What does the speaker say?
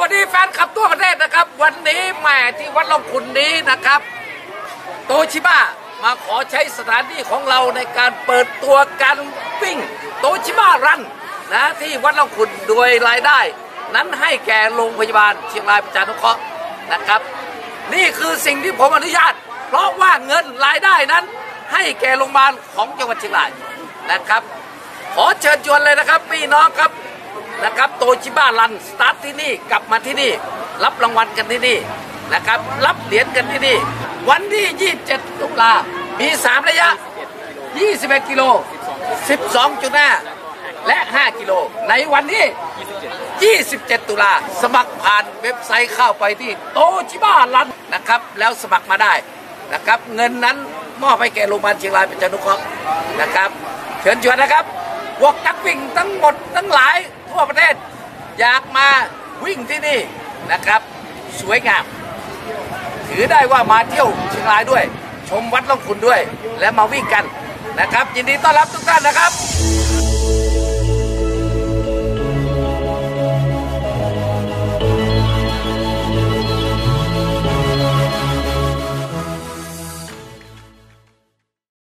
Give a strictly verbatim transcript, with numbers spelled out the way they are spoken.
วัสดีแฟนคลับทั่วประเทศนะครับวันนี้แม่ที่วัดล่องขุนนี้นะครับโตชิบะมาขอใช้สถานที่ของเราในการเปิดตัวการวิ่งโตชิบะรันนะที่วัดล่องขุนโดยรายได้นั้นให้แก่โรงพยาบาลเชียงรายประชานุเคราะห์นะครับนี่คือสิ่งที่ผมอนุญาตเพราะว่าเงินรายได้นั้นให้แก่โรงพยาบาลของจังหวัดเชียงรายนะครับขอเชิญชวนเลยนะครับพี่น้องครับนะครับโตชิบะรันสตาร์ทที่นี่กลับมาที่นี่รับรางวัลกันที่นี่นะครับรับเหรียญกันที่นี่วันที่ยี่สิบเจ็ดตุลามีสามระยะยี่สิบเอ็ดกิโล สิบสองจุดห้า และห้ากิโลในวันที่ยี่สิบเจ็ดตุลาสมัครผ่านเว็บไซต์เข้าไปที่โตชิบะรันนะครับแล้วสมัครมาได้นะครับเงินนั้นมอบให้แก่โรงพยาบาลเชียงรายประชานุเคราะห์นะครับเชิญชวนนะครับพวกนักวิ่งทั้งหมดทั้งหลายทั่วประเทศอยากมาวิ่งที่นี่นะครับสวยงามถือได้ว่ามาเที่ยวเชียงรายด้วยชมวัดล่องขุนด้วยและมาวิ่งกันนะครับยินดีต้อนรับทุกท่านนะครับ